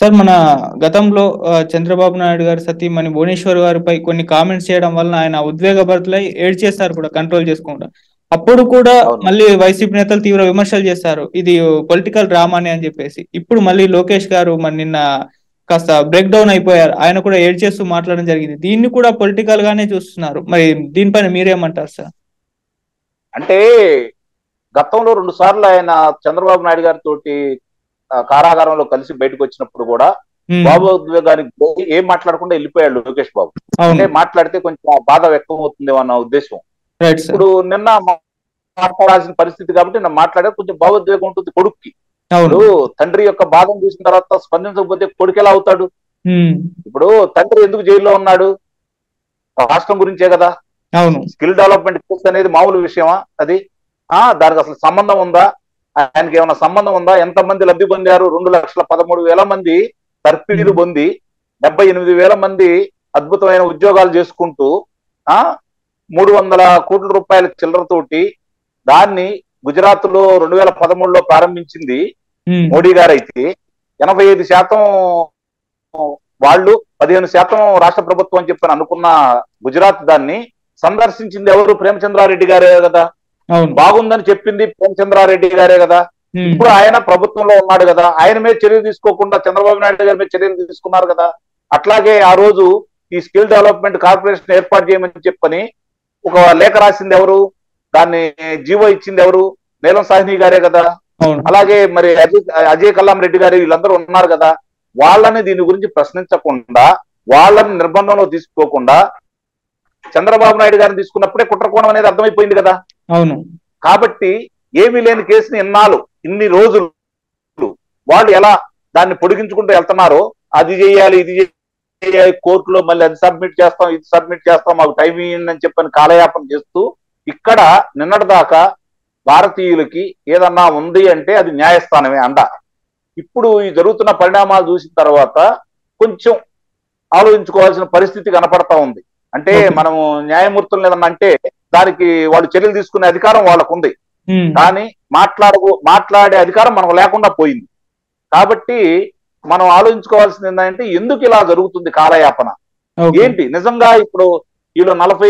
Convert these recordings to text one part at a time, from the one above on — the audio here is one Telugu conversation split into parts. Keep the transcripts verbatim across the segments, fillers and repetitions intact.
సార్ మన గతంలో ఆహ్, చంద్రబాబు నాయుడు గారు సతీమణి భువనేశ్వర్ గారిపై కొన్ని కామెంట్స్ చేయడం వలన ఆయన ఉద్వేగభరితులై ఏడ్చేశారు కూడా కంట్రోల్ చేసుకోకుండా. అప్పుడు కూడా అవును. మళ్ళీ వైసీపీ నేతలు తీవ్ర విమర్శలు చేశారు. ఇది పొలిటికల్ డ్రామానే అని చెప్పేసి. ఇప్పుడు మళ్ళీ లోకేష్ గారు మరి నిన్న కాస్త బ్రేక్ డౌన్ అయిపోయారు. ఆయన కూడా ఏడ్చేస్తూ మాట్లాడడం జరిగింది. దీన్ని కూడా పొలిటికల్ గానే చూస్తున్నారు. మరి దీనిపైన మీరేమంటారు సార్? అంటే గతంలో రెండు సార్లు ఆయన చంద్రబాబు నాయుడు గారితోటి ఆ, కారాగారంలో కలిసి బయటకు వచ్చినప్పుడు కూడా హ్మ్. భావోద్వేగానికి పోయి ఏం మాట్లాడకుండా వెళ్ళిపోయాడు లోకేష్ బాబు. అంటే అవును. మాట్లాడితే కొంచెం ఆ బాధ వ్యక్తం అవుతుందేమో అన్న ఉద్దేశం. Right sir. ఇప్పుడు నిన్న మా- మాట్లాడాల్సిన పరిస్థితి కాబట్టి నేను మాట్లాడే కొంచెం భావోద్వేగం ఉంటుంది కొడుక్కి. అవును. ఇప్పుడు తండ్రి యొక్క బాధను చూసిన తర్వాత స్పందించకపోతే కొడుకు ఎలా అవుతాడు? హ్మ్. ఇప్పుడు తండ్రి ఎందుకు జైల్లో ఉన్నాడు? రాష్ట్రం గురించే కదా. అవును. స్కిల్ డెవలప్మెంట్ కోర్స్ అనేది మామూలు విషయమా అది? ఆ దానికి అసలు సంబంధం ఉందా? ఆయనకి ఏమైనా సంబంధం ఉందా? ఎంతమంది లబ్ధి పొందారు? రెండు లక్షల పదమూడు వేల మంది తర్ఫీదు హ్మ్. పొంది డెబ్బై ఎనిమిది వేల మంది అద్భుతమైన ఉద్యోగాలు చేసుకుంటూ ఆ మూడు వందల కోట్ల రూపాయల చిల్లరతోటి దాన్ని గుజరాత్ లో రెండు వేల పదమూడులో ప్రారంభించింది హ్మ్. మోడీ గారు. అయితే ఎనభై ఐదు శాతం వాళ్ళు, పదిహేను శాతం రాష్ట్ర ప్రభుత్వం అని చెప్పని అనుకున్న గుజరాత్ దాన్ని సందర్శించింది ఎవరు? ప్రేమచంద్రారెడ్డి గారే కదా. అవును. బాగుందని చెప్పింది ప్రేమచంద్రారెడ్డి గారే కదా. హ్మ్. ఇప్పుడు ఆయన ప్రభుత్వంలో ఉన్నాడు కదా. ఆయన మీద చర్యలు తీసుకోకుండా చంద్రబాబు నాయుడు గారి మీద చర్యలు తీసుకున్నారు కదా. అట్లాగే ఆ రోజు ఈ స్కిల్ డెవలప్మెంట్ కార్పొరేషన్ ఏర్పాటు చేయమని చెప్పని ఒక లేఖ రాసింది ఎవరు? దాన్ని జీవో ఇచ్చింది ఎవరు? నీలం సాహ్ని గారే కదా. అవును. అలాగే మరి అజయ్ అజయ్ కల్లాం రెడ్డి గారు వీళ్ళందరూ ఉన్నారు కదా. వాళ్ళని దీని గురించి ప్రశ్నించకుండా, వాళ్ళని నిర్బంధంలో తీసుకోకుండా చంద్రబాబు నాయుడు గారిని తీసుకున్నప్పుడే కుట్రకోణం అనేది అర్థమైపోయింది కదా. అవును. కాబట్టి ఏమీ లేని కేసుని ఇన్నాళ్ళు ఇన్ని రోజులు వాళ్ళు ఎలా దాన్ని పొడిగించుకుంటూ వెళ్తున్నారో, అది చేయాలి ఇది చేయాలి కోర్టులో మళ్ళీ అది సబ్మిట్ చేస్తాం ఇది సబ్మిట్ చేస్తాం మాకు టైం ఇవ్వండి అని చెప్పని కాలయాపన చేస్తూ ఇక్కడ నిన్నటి దాకా భారతీయులకి ఏదన్నా ఉంది అంటే అది న్యాయస్థానమే అండ. ఇప్పుడు ఈ జరుగుతున్న పరిణామాలు చూసిన తర్వాత కొంచెం ఆలోచించుకోవాల్సిన పరిస్థితి కనపడతా ఉంది. అంటే ఓకే. మనము న్యాయమూర్తులు ఏదన్నా అంటే దానికి వాళ్ళు చర్యలు తీసుకునే అధికారం వాళ్ళకు ఉంది. హ్మ్. కానీ మాట్లాడకు మాట్లాడే అధికారం మనకు లేకుండా పోయింది. కాబట్టి మనం ఆలోచించుకోవాల్సింది ఏంటంటే ఎందుకు ఇలా జరుగుతుంది కాలయాపన ఓకే. ఏంటి? నిజంగా ఇప్పుడు వీళ్ళు నలభై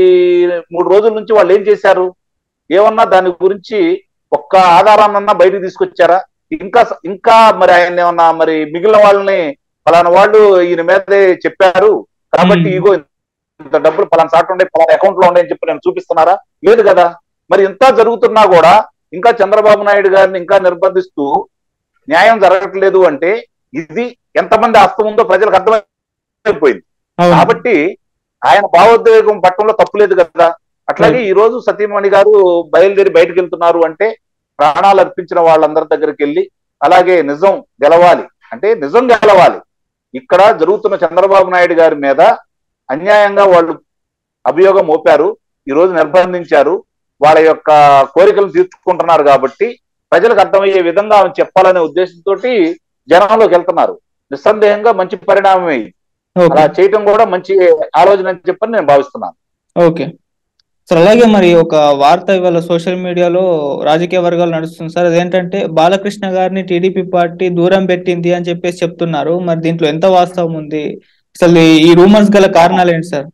మూడు రోజుల నుంచి వాళ్ళు ఏం చేశారు? ఏమన్నా దాని గురించి ఒక్క ఆధారాన్నన్నా బయటకు తీసుకొచ్చారా? ఇంకా ఇంకా మరి ఆయన ఏమన్నా మరి మిగిలిన వాళ్ళని పలానా వాళ్ళు ఈయన మీదే చెప్పారు కాబట్టి హ్మ్. ఇగో ఇంత డబ్బులు పలానా సాట్ ఉండే పలానా అకౌంట్ లో ఉండే అని చెప్పి నేను చూపిస్తున్నారా? లేదు కదా. మరి ఇంత జరుగుతున్నా కూడా ఇంకా చంద్రబాబు నాయుడు గారిని ఇంకా నిర్బంధిస్తూ న్యాయం జరగట్లేదు అంటే ఇది ఎంతమంది హస్తం ఉందో ప్రజలకు అర్థమైపోయింది. అవును. కాబట్టి ఆయన భావోద్వేగం పట్టణంలో తప్పు లేదు కదా. అట్లాగే రైట్. ఈ రోజు సతీమణి గారు బయలుదేరి బయటకు వెళ్తున్నారు అంటే ప్రాణాలు అర్పించిన వాళ్ళందరి దగ్గరికి వెళ్ళి అలాగే నిజం గెలవాలి అంటే నిజం గెలవాలి. ఇక్కడ జరుగుతున్న చంద్రబాబు నాయుడు గారి మీద అన్యాయంగా వాళ్ళు అభియోగం మోపారు, ఈ రోజు నిర్బంధించారు, వాళ్ళ యొక్క కోరికలను తీర్చుకుంటున్నారు కాబట్టి ప్రజలకు అర్థమయ్యే విధంగా ఆమె చెప్పాలనే ఉద్దేశంతో జనంలోకి వెళ్తున్నారు. నిస్సందేహంగా మంచి పరిణామమే. ఓకే. అలా చేయటం కూడా మంచి ఆలోచన అని చెప్పని నేను భావిస్తున్నాను. ఓకే. సార్ అలాగే మరి ఒక వార్త ఇవాళ సోషల్ మీడియాలో రాజకీయ వర్గాలు నడుస్తుంది సార్. అదేంటంటే బాలకృష్ణ గారిని టీడీపీ పార్టీ దూరం పెట్టింది అని చెప్పేసి చెప్తున్నారు. మరి దీంట్లో ఎంత వాస్తవం ఉంది? అసలు ఈ రూమర్స్ గల కారణాలు ఏంటి సార్?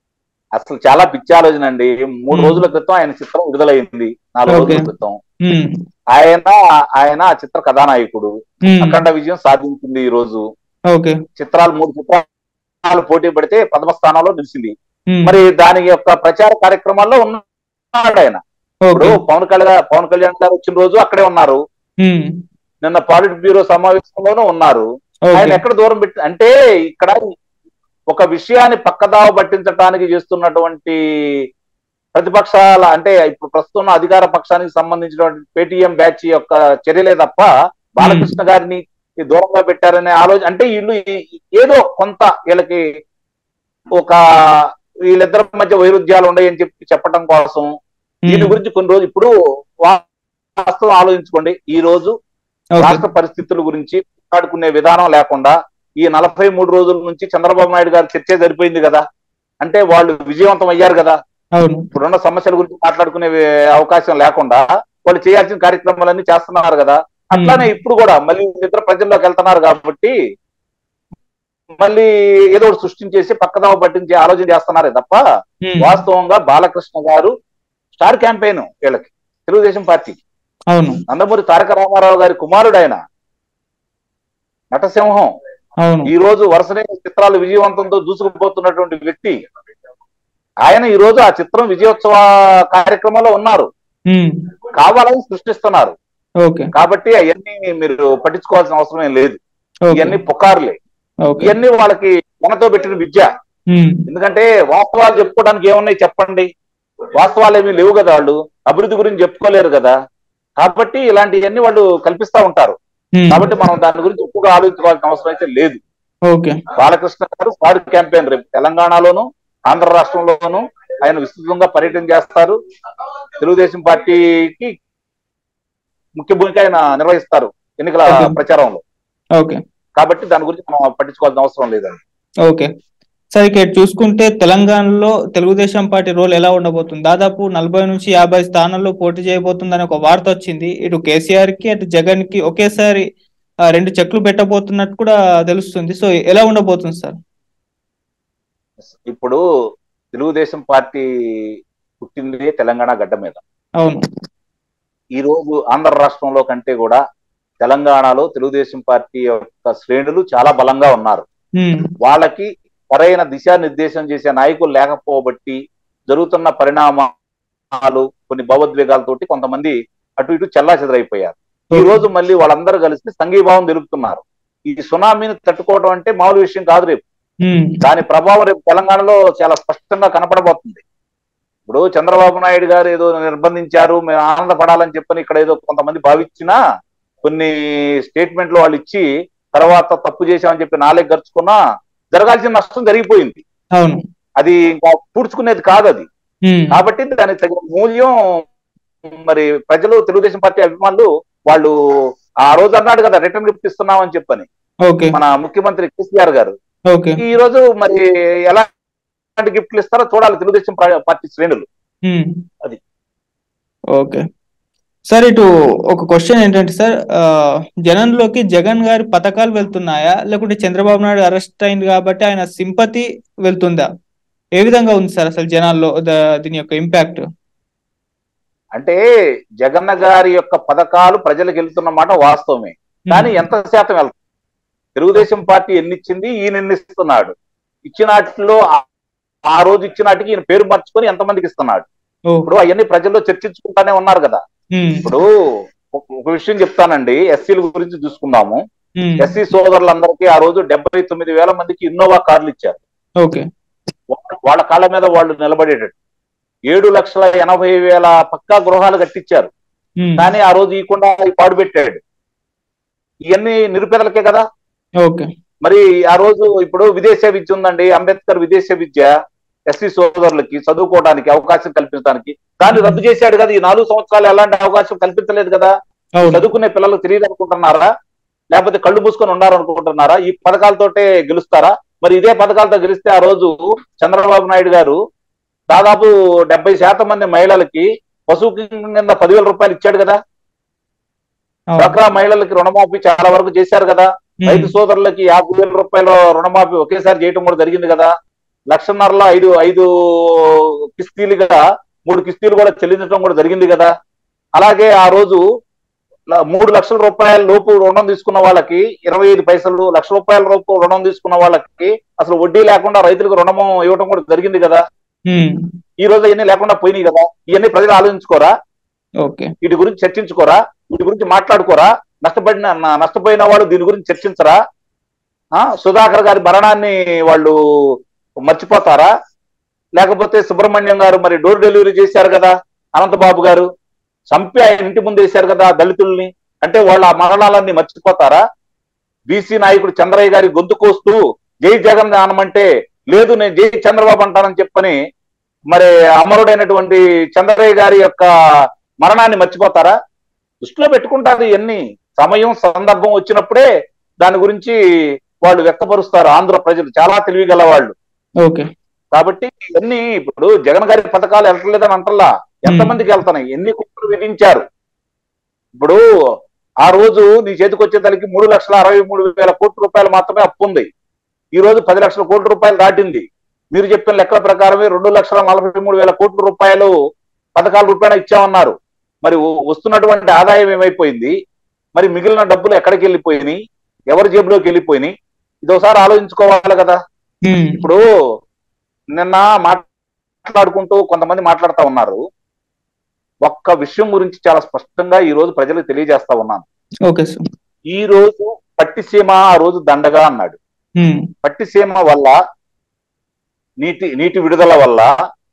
అసలు చాలా పిచ్చి ఆలోచన అండి. మూడు హ్మ్. రోజుల క్రితం ఆయన చిత్రం విడుదలైంది. నాలుగు ఓకే. రోజుల క్రితం హ్మ్. ఆయన ఆయన ఆ చిత్ర కథానాయకుడు. హ్మ్. అఖండ విజయం సాధించింది. ఈ రోజు ఓకే. చిత్రాలు మూడు చిత్రాలు పోటీ పడితే ప్రథమ స్థానంలో నిలిచింది. హ్మ్. మరి దాని యొక్క ప్రచార కార్యక్రమాల్లో ఉన్నాడు ఆయన. ఇప్పుడు ఓకే. పవన్ కళ్యాణ్ పవన్ కళ్యాణ్ గారు వచ్చిన రోజు అక్కడే ఉన్నారు. హ్మ్. నిన్న పాలిట్ బ్యూరో సమావేశంలోనూ ఉన్నారు. ఆయన ఓకే. ఎక్కడ దూరం పెట్టి అంటే ఇక్కడ ఒక విషయాన్ని పక్కదావ పట్టించడానికి చేస్తున్నటువంటి ప్రతిపక్షాల అంటే ఇప్పుడు ప్రస్తుతం ఉన్న అధికార పక్షానికి సంబంధించినటువంటి పేటీఎం బ్యాచ్ యొక్క చర్యలే తప్ప హ్మ్. బాలకృష్ణ గారిని దూరంగా పెట్టారనే ఆలోచన అంటే వీళ్ళు ఏదో కొంత వీళ్ళకి ఒక వీళ్ళిద్దరి మధ్య వైరుధ్యాలు ఉన్నాయని చెప్పి చెప్పడం కోసం దీని హ్మ్. గురించి కొన్ని రోజులు ఇప్పుడు వాస్తవం ఆలోచించుకోండి. ఈ రోజు ఓకే. రాష్ట్ర పరిస్థితుల గురించి మాట్లాడుకునే విధానం లేకుండా ఈ నలభై మూడు రోజుల నుంచి చంద్రబాబు నాయుడు గారు చర్చే సరిపోయింది కదా. అంటే వాళ్ళు విజయవంతం అయ్యారు కదా. అవును. ఇప్పుడున్న సమస్యల గురించి మాట్లాడుకునే అవకాశం లేకుండా వాళ్ళు చేయాల్సిన కార్యక్రమాలన్నీ చేస్తున్నారు కదా. అట్లానే హ్మ్. ఇప్పుడు కూడా మళ్ళీ ఇతర ప్రజల్లోకి వెళ్తున్నారు కాబట్టి మళ్ళీ ఏదో ఒకటి సృష్టించేసి పక్కదావ పట్టించే ఆలోచన చేస్తున్నారే తప్ప ఉమ్, వాస్తవంగా బాలకృష్ణ గారు స్టార్ క్యాంపెయిన్ వీళ్ళకి తెలుగుదేశం పార్టీకి. అవును నందమూరి తారక రామారావు గారి కుమారుడు ఆయన, నటసింహం. అవును ఈ రోజు వరుసనే చిత్రాలు విజయవంతంతో దూసుకుపోతున్నటువంటి వ్యక్తి ఆయన. ఈ రోజు ఆ చిత్రం విజయోత్సవ కార్యక్రమంలో ఉన్నారు, ఉమ్, కావాలని సృష్టిస్తున్నారు. ఓకే కాబట్టి అవన్నీ మీరు పట్టించుకోవాల్సిన అవసరం ఏం లేదు. ఓకే ఇవన్నీ పుకార్లే, ఓకే ఇవన్నీ వాళ్ళకి మనతో పెట్టిన విద్య. ఉమ్, ఎందుకంటే వాస్తవాలు చెప్పుకోవడానికి ఏమున్నాయి చెప్పండి, వాస్తవాలు ఏమీ లేవు కదా, వాళ్ళు అభివృద్ధి గురించి చెప్పుకోలేరు కదా. కాబట్టి ఇలాంటివన్నీ వాళ్ళు కల్పిస్తా ఉంటారు. ఉమ్, కాబట్టి మనం దాని గురించి ఎక్కువగా ఆలోచించుకోవాల్సిన అవసరం అయితే లేదు. ఓకే బాలకృష్ణ గారు స్టార్ క్యాంపెయిన్ రేపు తెలంగాణలోను ఆంధ్ర రాష్ట్రంలోను ఆయన విస్తృతంగా పర్యటన చేస్తారు. తెలుగుదేశం పార్టీకి ముఖ్య భూమిక ఆయన నిర్వహిస్తారు ఎన్నికల ఓకే ప్రచారంలో. ఓకే కాబట్టి దాని గురించి మనం పట్టించుకోవాల్సిన అవసరం లేదండి. ఓకే సార్, ఇక్కడ చూసుకుంటే తెలంగాణలో తెలుగుదేశం పార్టీ రోల్ ఎలా ఉండబోతుంది? దాదాపు నలభై నుంచి యాభై స్థానాల్లో పోటీ చేయబోతుందని ఒక వార్త వచ్చింది. ఇటు కేసీఆర్ కి అటు జగన్ కి ఒకేసారి ఆ, రెండు చెక్లు పెట్టబోతున్నట్టు కూడా తెలుస్తుంది. సో ఎలా ఉండబోతుంది సార్? ఇప్పుడు తెలుగుదేశం పార్టీ పుట్టింది తెలంగాణ గడ్డ మీద. అవును ఈ రోజు ఆంధ్ర రాష్ట్రంలో కంటే కూడా తెలంగాణలో తెలుగుదేశం పార్టీ యొక్క శ్రేణులు చాలా బలంగా ఉన్నారు. ఉమ్, వాళ్ళకి సరైన దిశానిర్దేశం చేసే నాయకులు లేకపోబట్టి జరుగుతున్న పరిణామాలు కొన్ని భావోద్వేగాలతోటి కొంతమంది అటు ఇటు చెల్లా చెదరైపోయారు. ఈ రోజు మళ్ళీ వాళ్ళందరూ కలిసి సంఘీభావం తెలుపుతున్నారు. ఈ సునామీని తట్టుకోవడం అంటే మామూలు విషయం కాదు. రేపు ఉమ్, దాని ప్రభావం రేపు తెలంగాణలో చాలా స్పష్టంగా కనపడబోతుంది. ఇప్పుడు చంద్రబాబు నాయుడు గారు ఏదో నిర్బంధించారు, మేము ఆనందపడాలని చెప్పని ఇక్కడ ఏదో కొంతమంది భావించినా, కొన్ని స్టేట్మెంట్లు వాళ్ళు ఇచ్చి తర్వాత తప్పు చేశామని చెప్పి నాలుగు గరుచుకున్నా జరగాల్సిన నష్టం జరిగిపోయింది. అవును అది ఇంకా పూడ్చుకునేది కాదు అది. ఉమ్, కాబట్టి దానికి తగిన మూల్యం మరి ప్రజలు, తెలుగుదేశం పార్టీ అభిమానులు వాళ్ళు ఆ రోజు అన్నాడు కదా రిటర్న్ గిఫ్ట్ ఇస్తున్నామని చెప్పని ఓకే మన ముఖ్యమంత్రి కేసీఆర్ గారు. ఓకే ఈ రోజు మరి ఎలాంటి గిఫ్ట్లు ఇస్తారో చూడాలి తెలుగుదేశం పార్టీ శ్రేణులు. ఉమ్, అది ఓకే సార్, ఇటు ఒక క్వశ్చన్ ఏంటంటే సార్, ఆ, జనంలోకి జగన్ గారి పథకాలు వెళ్తున్నాయా, లేకుంటే చంద్రబాబు నాయుడు అరెస్ట్ అయింది కాబట్టి ఆయన సింపతి వెళ్తుందా? ఏ విధంగా ఉంది సార్ అసలు జనాల్లో ద- దీని యొక్క ఇంపాక్ట్? అంటే జగన్న గారి యొక్క పథకాలు ప్రజలకు వెళ్తున్న మాట వాస్తవమే, కానీ ఎంత శాతం వెళ్తుంది? తెలుగుదేశం పార్టీ ఎన్ని ఇచ్చింది, ఈయన ఎన్ని ఇస్తున్నాడు? ఇచ్చినాటిలో ఆ- ఆ రోజు ఇచ్చినాటికి ఈయన పేరు మార్చుకొని ఎంతమందికి ఇస్తున్నాడు? ఓ, ఇప్పుడు అవన్నీ ప్రజల్లో చర్చించుకుంటానే ఉన్నారు కదా. ఉమ్, ఇప్పుడు ఒక- ఒక విషయం చెప్తానండి, ఎస్సీల గురించి చూసుకుందాము. ఉమ్, ఎస్సీ సోదరులందరికీ ఆ రోజు డెబ్బై తొమ్మిది వేల మందికి ఇన్నోవా కార్లు ఇచ్చారు. ఓకే వాళ్ళ- వాళ్ళ కాళ్ళ మీద వాళ్ళు నిలబడేటట్టు ఏడు లక్షల ఎనభై వేల పక్కా గృహాలు కట్టించారు. ఉమ్, కానీ ఆ రోజు ఇవ్వకుండా ఈ పాడు పెట్టాడు. ఇవన్నీ నిరుపేదలకే కదా. ఓకే మరి ఆ రోజు ఇప్పుడు విదేశీ విద్య ఉందండి, అంబేద్కర్ విదేశీ విద్య ఎస్సీ సోదరులకి చదువుకోవడానికి అవకాశం కల్పించడానికి దాన్ని రద్దు చేశాడు కదా. ఈ నాలుగు సంవత్సరాలు ఎలాంటి అవకాశం కల్పించలేదు కదా. అవును చదువుకునే పిల్లలు తెలియదు అనుకుంటున్నారా, లేకపోతే కళ్ళు మూసుకొని ఉన్నారు అనుకుంటున్నారా? ఈ పథకాలతోటే గెలుస్తారా? మరి ఇదే పథకాలతో గెలిస్తే ఆ రోజు చంద్రబాబు నాయుడు గారు దాదాపు డెబ్బై శాతం మంది మహిళలకి పశువు కింద పదివేల రూపాయలు ఇచ్చాడు కదా. అవును డ్వాక్రా మహిళలకి రుణమాఫీ చాలా వరకు చేశారు కదా. రైతు సోదరులకి యాభై వేల రూపాయల రుణమాఫీ ఒకేసారి చేయటం కూడా జరిగింది కదా. లక్షన్నరలో ఐదు ఐదు కిస్తీలుగా మూడు కిస్తీలు కూడా చెల్లించడం కూడా జరిగింది కదా. అలాగే ఆ రోజు ల- మూడు లక్షల రూపాయల లోపు రుణం తీసుకున్న వాళ్ళకి ఇరవై ఐదు పైసలు, లక్ష రూపాయల లోపు రుణం తీసుకున్న వాళ్ళకి అసలు వడ్డీ లేకుండా రైతులకు రుణం ఇవ్వడం కూడా జరిగింది కదా. ఉమ్, ఈ రోజు ఇవన్నీ లేకుండా పోయినాయి కదా. ఇవన్నీ ప్రజలు ఆలోచించుకోరా? ఓకే వీటి గురించి చర్చించుకోరా? వీటి గురించి మాట్లాడుకోరా? నష్టపడిన న- నష్టపోయిన వాళ్ళు దీని గురించి చర్చించరా? ఆ సుధాకర్ గారి మరణాన్ని వాళ్ళు మర్చిపోతారా? లేకపోతే సుబ్రహ్మణ్యం గారు మరి డోర్ డెలివరీ చేశారు కదా, అనంతబాబు గారు చంపి ఆయన ఇంటి ముందు వేశారు కదా దళితుల్ని. అంటే వాళ్ళ ఆ మరణాలన్నీ మర్చిపోతారా? బీసీ నాయకుడు చంద్రయ్య గారి గొంతు కోస్తూ జై జగన్ అనమంటే లేదు నేను జై చంద్రబాబు అంటానని చెప్పని మరి అమరుడైనటువంటి చంద్రయ్య గారి యొక్క మరణాన్ని మర్చిపోతారా? దృష్టిలో పెట్టుకుంటారు. ఇవన్నీ సమయం సందర్భం వచ్చినప్పుడే దాని గురించి వాళ్ళు వ్యక్తపరుస్తారు. ఆంధ్ర ప్రజలు చాలా తెలివిగల వాళ్ళు. ఓకే కాబట్టి ఇవన్నీ ఇప్పుడు జగన్ గారి పథకాలు వెళ్ళట్లేదని అంటల్లా, ఎంతమందికి వెళ్తున్నాయి, ఎన్ని కుక్కలు విధించారు. ఇప్పుడు ఆ రోజు నీ చేతికి వచ్చేదానికి మూడు లక్షల అరవై మూడు వేల కోట్ల రూపాయలు మాత్రమే అప్పు ఉంది. ఈ రోజు పది లక్షల కోట్ల రూపాయలు దాటింది. మీరు చెప్పిన లెక్కల ప్రకారమే రెండు లక్షల నలభై మూడు వేల కోట్ల రూపాయలు పథకాల రూపాయలు ఇచ్చామన్నారు. మరి వస్తున్నటువంటి ఆదాయం ఏమైపోయింది? మరి మిగిలిన డబ్బులు ఎక్కడికి వెళ్ళిపోయినాయి? ఎవరి జేబులోకి వెళ్ళిపోయినాయి? ఇది ఒకసారి ఆలోచించుకోవాలి కదా. ఇప్పుడు నిన్న మాట్లాడుకుంటూ కొంతమంది మాట్లాడుతూ ఉన్నారు. ఒక్క విషయం గురించి చాలా స్పష్టంగా ఈ రోజు ప్రజలకు తెలియజేస్తా ఉన్నాను. ఈ రోజు పట్టిసీమ ఆ రోజు దండగా అన్నాడు. పట్టిసీమ వల్ల నీటి నీటి విడుదల వల్ల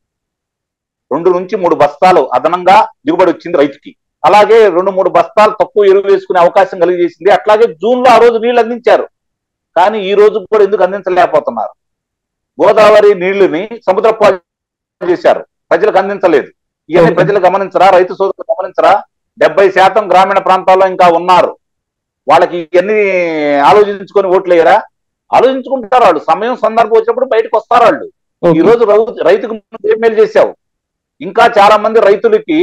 రెండు నుంచి మూడు బస్తాలు అదనంగా దిగుబడి వచ్చింది రైతుకి. అలాగే రెండు మూడు బస్తాలు తక్కువ ఎరువు వేసుకునే అవకాశం కలిగజేసింది. అట్లాగే జూన్ లో ఆ రోజు నీళ్లు అందించారు. కానీ ఈ రోజు కూడా ఎందుకు అందించలేకపోతున్నారు? గోదావరి నీళ్లని సముద్ర పాలు చేశారు, ప్రజలకు అందించలేదు. ఇవన్నీ ప్రజలు గమనించరా? రైతు సోదరులు గమనించరా? డెబ్బై శాతం గ్రామీణ ప్రాంతాల్లో ఇంకా ఉన్నారు. వాళ్ళకి ఇవన్నీ ఆలోచించుకొని ఓట్లు వేయరా? ఆలోచించుకుంటారు వాళ్ళు. సమయం సందర్భం వచ్చినప్పుడు బయటకు వస్తారు వాళ్ళు. ఈ రోజు రైతుకు ఏం మేలు చేశావు? ఇంకా చాలా మంది రైతులకి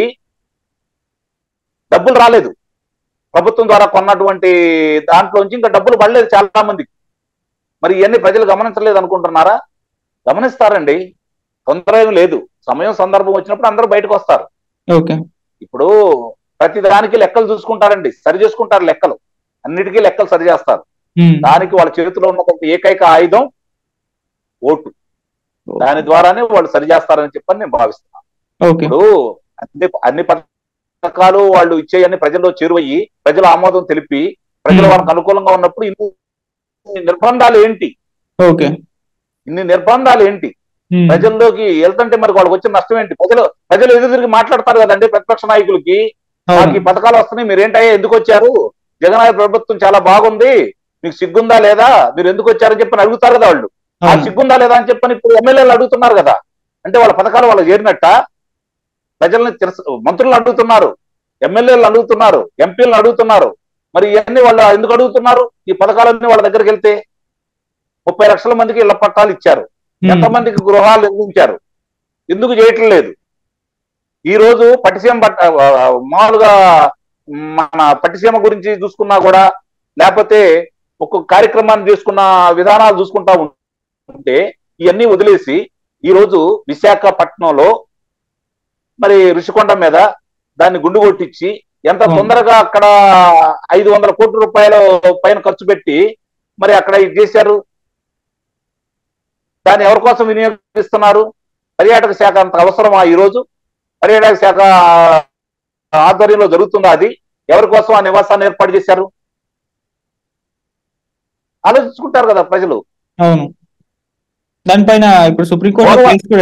డబ్బులు రాలేదు. ప్రభుత్వం ద్వారా కొన్నటువంటి దాంట్లోంచి ఇంకా డబ్బులు పడలేదు చాలా మందికి. మరి ఇవన్నీ ప్రజలు గమనించలేదు అనుకుంటున్నారా? గమనిస్తారండి, తొందర ఏమి లేదు. సమయం సందర్భం వచ్చినప్పుడు అందరూ బయటకు వస్తారు. ఇప్పుడు ప్రతి దానికి లెక్కలు చూసుకుంటారండి, సరి చేసుకుంటారు లెక్కలు, అన్నిటికీ లెక్కలు సరి చేస్తారు. దానికి వాళ్ళ చేతిలో ఉన్నటువంటి ఏకైక ఆయుధం ఓటు. దాని ద్వారానే వాళ్ళు సరి చేస్తారని చెప్పని నేను భావిస్తున్నాను. ఇప్పుడు అన్ని అన్ని పథకాలు వాళ్ళు ఇచ్చేయన్ని ప్రజల్లో చేరువయ్యి ప్రజల ఆమోదం తెలిపి ప్రజలు వాళ్ళకి అనుకూలంగా ఉన్నప్పుడు ఇన్ని నిర్బంధాలు ఏంటి? ఇన్ని నిర్బంధాలు ఏంటి? ప్రజల్లోకి వెళ్తుంటే మరి వాళ్ళకి వచ్చిన నష్టం ఏంటి? ప్రజలు ప్రజలు ఎదురు తిరిగి మాట్లాడతారు కదండి ప్రతిపక్ష నాయకులకి. మాకు ఈ పథకాలు వస్తున్నాయి, మీరు ఏంటయ్యా ఎందుకు వచ్చారు? జగన్ ప్రభుత్వం చాలా బాగుంది, మీకు సిగ్గుందా లేదా, మీరు ఎందుకు వచ్చారని చెప్పని అడుగుతారు కదా వాళ్ళు. ఆ సిగ్గుందా లేదా అని చెప్పని ఇప్పుడు ఎమ్మెల్యేలు అడుగుతున్నారు కదా. అంటే వాళ్ళ పథకాలు వాళ్ళు చేరినట్ట? ప్రజల్ని మంత్రులు అడుగుతున్నారు, ఎమ్మెల్యేలు అడుగుతున్నారు, ఎంపీలను అడుగుతున్నారు. మరి ఇవన్నీ వాళ్ళు ఎందుకు అడుగుతున్నారు? ఈ పథకాలన్నీ వాళ్ళ దగ్గరికి వెళ్తే ముప్పై లక్షల మందికి ఇళ్ల పట్టాలు ఇచ్చారు, ఎంతమందికి గృహాలు నిర్మించారు, ఎందుకు చేయటం లేదు? ఈ రోజు పట్టిసీమ పట్ట మామూలుగా మన పట్టిసీమ గురించి చూసుకున్నా కూడా, లేకపోతే ఒక్కొక్క కార్యక్రమాన్ని తీసుకున్న విధానాలు చూసుకుంటా ఉంటే ఇవన్నీ వదిలేసి ఈ రోజు విశాఖపట్నంలో మరి ఋషికొండ మీద దాన్ని గుండు కొట్టించి ఎంత తొందరగా అక్కడ ఐదు వందల కోట్ల రూపాయల పైన ఖర్చు పెట్టి మరి అక్కడ ఇది చేశారు. దాన్ని ఎవరి కోసం వినియోగిస్తున్నారు? పర్యాటక శాఖ అంత అవసరమా? ఈ రోజు పర్యాటక శాఖ ఆధ్వర్యంలో జరుగుతుందా? అది ఎవరి కోసం ఆ నివాసాన్ని ఏర్పాటు చేశారు? ఆలోచించుకుంటారు కదా ప్రజలు. అవును, దానిపైన ఇప్పుడు సుప్రీంకోర్టు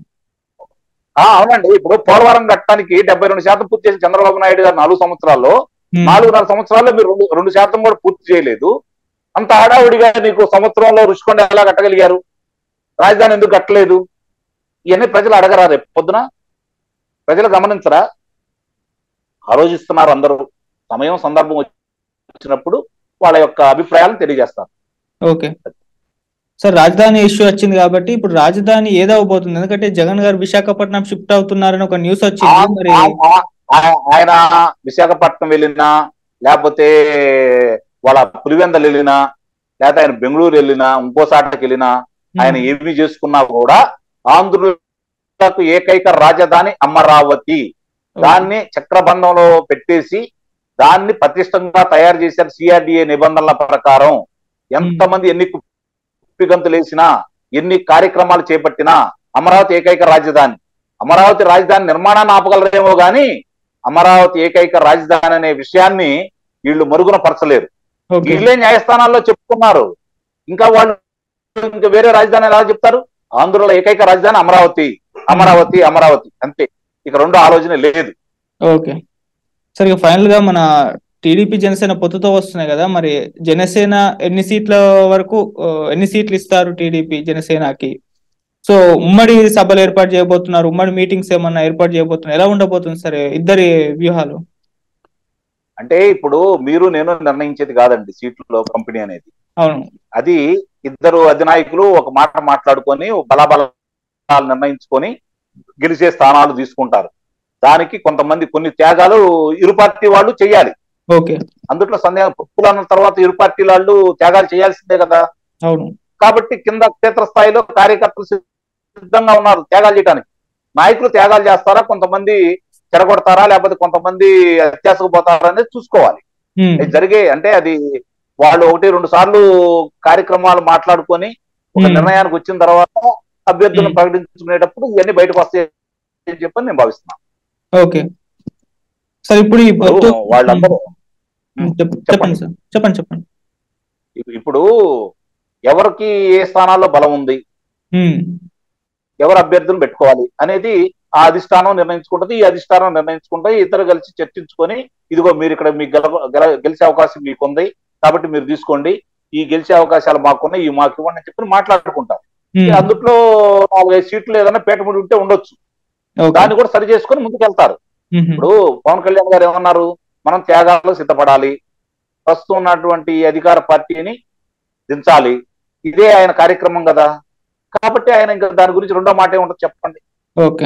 అవునండి. ఇప్పుడు పోలవరం కట్టడానికి డెబ్బై రెండు శాతం పూర్తి చేసి చంద్రబాబు నాయుడు గారు నాలుగు సంవత్సరాల్లో నాలుగున్నర సంవత్సరాల్లో మీరు రెండు రెండు శాతం కూడా పూర్తి చేయలేదు. అంత హడావుడిగా నీకు సంవత్సరంలో ఋషికొండ ఎలా కట్టగలిగారు? రాజధాని ఎందుకు కట్టలేదు? ఇవన్నీ ప్రజలు అడగరా? రేపు పొద్దున ప్రజలు గమనించరా? ఆలోచిస్తున్నారు అందరూ. సమయం సందర్భం వచ్చినప్పుడు వాళ్ళ యొక్క అభిప్రాయాలను తెలియజేస్తారు. ఓకే సార్, రాజధాని ఇష్యూ వచ్చింది కాబట్టి ఇప్పుడు రాజధాని ఏదవబోతుంది? ఎందుకంటే జగన్ గారు విశాఖపట్నం షిఫ్ట్ అవుతున్నారని ఒక న్యూస్ వచ్చింది. మరి ఆయన విశాఖపట్నం వెళ్ళినా, లేకపోతే వాళ్ళ పులివెందలు వెళ్ళినా, లేకపోతే ఆయన బెంగళూరు వెళ్ళినా, ఇంకోసాటికి వెళ్ళినా, ఆయన ఏమి చేసుకున్నా కూడా ఆంధ్రులకు ఏకైక రాజధాని అమరావతి. దాన్ని చక్రబంధంలో పెట్టేసి దాన్ని పటిష్టంగా తయారు చేశారు సిఆర్డిఏ నిబంధనల ప్రకారం. ఎంతమంది ఎన్ని కుప్పిగంతులు వేసినా, ఎన్ని కార్యక్రమాలు చేపట్టినా అమరావతి ఏకైక రాజధాని. అమరావతి రాజధాని నిర్మాణాన్ని ఆపగలరేమో గాని అమరావతి ఏకైక రాజధాని అనే విషయాన్ని వీళ్ళు మరుగున పరచలేరు. వీళ్ళే న్యాయస్థానాల్లో చెప్పుకున్నారు. ఇంకా వాళ్ళు ఇంకా వేరే రాజధాని ఎలా చెప్తారు? ఆంధ్రలో ఏకైక రాజధాని అమరావతి, అమరావతి, అమరావతి, అంతే. ఇక రెండో ఆలోచన లేదు. ఓకే సరే, ఫైనల్ గా మన టీడీపీ జనసేన పొత్తుతో వస్తున్నాయి కదా, మరి జనసేన ఎన్ని సీట్ల వరకు ఎన్ని సీట్లు ఇస్తారు టీడీపీ జనసేనకి? సో ఉమ్మడి సభలు ఏర్పాటు చేయబోతున్నారు, ఉమ్మడి మీటింగ్స్ ఏమన్నా ఏర్పాటు చేయబోతున్నారు, ఎలా ఉండబోతుంది సరే ఇద్దరి వ్యూహాలు? అంటే ఇప్పుడు మీరు నేను నిర్ణయించేది కాదండి సీట్లలో పంపిణీ అనేది. అవును, అది ఇద్దరు అధినాయకులు ఒక మాట మాట్లాడుకొని బలాబలాలు నిర్ణయించుకొని గెలిచే స్థానాలు తీసుకుంటారు. దానికి కొంతమంది కొన్ని త్యాగాలు ఇరు పార్టీ వాళ్ళు చేయాలి. ఓకే, అందుట్లో సందేహం, పొత్తులు అన్న తర్వాత ఇరు పార్టీ వాళ్ళు త్యాగాలు చేయాల్సిందే కదా. అవును, కాబట్టి కింద క్షేత్ర స్థాయిలో కార్యకర్తలు సిద్ధంగా ఉన్నారు త్యాగాలు చేయడానికి. నాయకులు త్యాగాలు చేస్తారా, కొంతమంది చెరగొడతారా, లేకపోతే కొంతమంది అత్యాసకు పోతారా అనేది చూసుకోవాలి. ఉమ్, అది జరిగే అంటే అది వాళ్ళు ఒకటి రెండు సార్లు కార్యక్రమాలు మాట్లాడుకొని ఒక ఉమ్, నిర్ణయానికి వచ్చిన తర్వాత అభ్యర్థులను ఉమ్. ప్రకటించుకునేటప్పుడు ఇవన్నీ బయటకు వస్తాయి అని చెప్పని నేను భావిస్తున్నాను. ఓకే సార్, ఇప్పుడు ఈ ఇప్పుడు పొత్తు వాళ్ళందరూ ఉమ్, చెప్- చెప్పండి చెప్పండి. సార్, చెప్పండి చెప్పండి. ఇప్పుడు ఎవరికి ఏ స్థానాల్లో బలం ఉంది, ఉమ్, ఎవరు అభ్యర్థులు పెట్టుకోవాలి అనేది ఆ అధిష్టానం నిర్ణయించుకుంటది. ఈ అధిష్టానం నిర్ణయించుకుంటే ఇద్దరు కలిసి చర్చించుకొని, ఇదిగో మీరు ఇక్కడ మీకు గెల గెల- గెలిచే అవకాశం మీకు ఉంది కాబట్టి మీరు తీసుకోండి, ఈ గెలిచే అవకాశాలు మాకున్నాయి, ఈ మాకు ఇవ్వండి అని చెప్పి మాట్లాడుకుంటారు. ఉమ్, అందులో నాలుగైదు సీట్లు ఏదైనా పేటముడి ఉంటే ఉండొచ్చు, ఓకే. దాన్ని కూడా సరి చేసుకొని ముందుకు వెళ్తారు. ఉహు, ఇప్పుడు పవన్ కళ్యాణ్ గారు ఏమన్నారు, మనం త్యాగాలు సిద్ధపడాలి, ప్రస్తుతం ఉన్నటువంటి ఈ అధికార పార్టీని దించాలి, ఇదే ఆయన కార్యక్రమం కదా. కాబట్టి ఆయన ఇంకా దాని గురించి రెండో మాట ఏముంటుంది చెప్పండి, ఓకే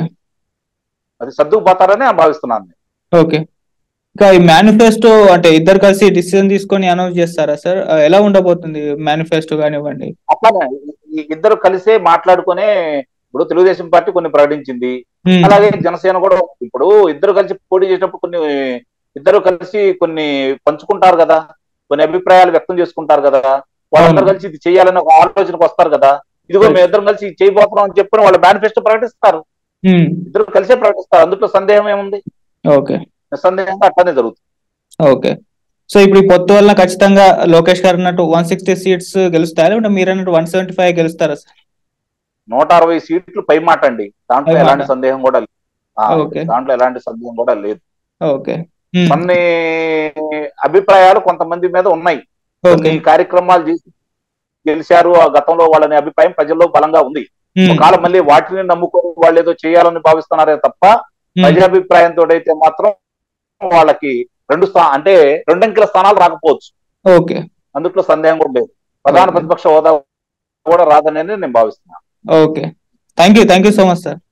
అది సర్దుకుపోతారని నేను భావిస్తున్నాను. ఓకే. ఇంకా ఈ మేనిఫెస్టో అంటే ఇద్దరు కలిసి డిసిజన్ తీసుకొని అనౌన్స్ చేస్తారా సార్? ఆ, ఎలా ఉండబోతుంది మేనిఫెస్టో కానివ్వండి? అట్లానే ఈ ఇద్దరు కలిసే మాట్లాడుకునే, ఇప్పుడు తెలుగుదేశం పార్టీ కొన్ని ప్రకటించింది, ఉమ్, అలాగే జనసేన కూడా. ఇప్పుడు ఇద్దరు కలిసి పోటీ చేసినప్పుడు కొన్ని ఇద్దరు కలిసి కొన్ని పంచుకుంటారు కదా, కొన్ని అభిప్రాయాలు వ్యక్తం చేసుకుంటారు కదా, వాళ్ళందరూ అవును. కలిసి ఇది చేయాలని ఒక ఆలోచనకు వస్తారు కదా. ఇదిగో మేము ఇద్దరం కలిసి ఇది చేయబోతున్నాం అని చెప్పి వాళ్ళ మేనిఫెస్టో ప్రకటిస్తారు, ఉమ్, ఇద్దరు కలిసే ప్రకటిస్తారు. అందులో సందేహం ఏముంది, ఓకే నిస్సందేహంగా అట్లానే జరుగుతుంది. ఓకే. సో ఇప్పుడు ఈ పొత్తు వల్ల ఖచ్చితంగా లోకేష్ గారు అన్నట్టు వన్ సిక్స్టీ సీట్స్ గెలుస్తారా, లేకుంటే మీరు అన్నట్టు వన్ సెవెంటీ ఫైవ్ గెలుస్తారా సార్? నూట అరవై సీట్లు పై మాట అండి, దాంట్లో పై మాట. ఎలాంటి సందేహం కూడా లేదు. ఆ, ఓకే దాంట్లో ఎలాంటి సందేహం కూడా లేదు. ఓకే ఉమ్, కొన్ని అభిప్రాయాలు కొంతమంది మీద ఉన్నాయి, కొన్ని ఓకే కార్యక్రమాలు చేసి గెలిచారు, ఆ గతంలో వాళ్ళని అభిప్రాయం ప్రజల్లో బలంగా ఉంది. ఉమ్, ఒకవేళ మళ్ళీ వాటిని నమ్ముకొని వాళ్ళు ఏదో చేయాలని భావిస్తున్నారే తప్ప ఉమ్, ప్రజాభిప్రాయంతో అయితే మాత్రం వాళ్ళకి రెండు స్థా అంటే రెండంకెల స్థానాలు రాకపోవచ్చు, ఓకే అందుట్లో సందేహం కూడా లేదు. ప్రధాన ఓకే ప్రతిపక్ష హోదా కూడా రాదనేది నేను భావిస్తున్నాను. Okay. Thank you thank you so much sir.